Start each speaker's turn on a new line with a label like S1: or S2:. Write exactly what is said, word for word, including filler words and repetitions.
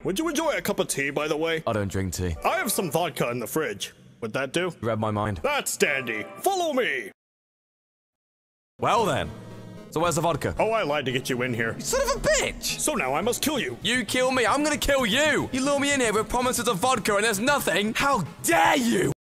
S1: Would you enjoy a cup of tea, by the way?
S2: I don't drink tea.
S1: I have some vodka in the fridge. Would that do?
S2: You read my mind.
S1: That's dandy. Follow me!
S2: Well then. So where's the vodka?
S1: Oh, I lied to get you in here.
S2: You son of a bitch!
S1: So now I must kill you.
S2: You kill me, I'm gonna kill you! You lure me in here with promises of vodka and there's nothing? How dare you!